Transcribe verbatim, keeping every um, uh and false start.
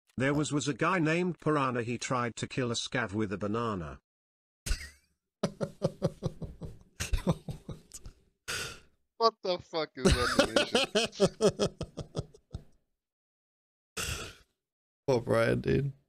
There was was a guy named Piranha. He tried to kill a scav with a banana. What the fuck is that? Poor Brian, dude.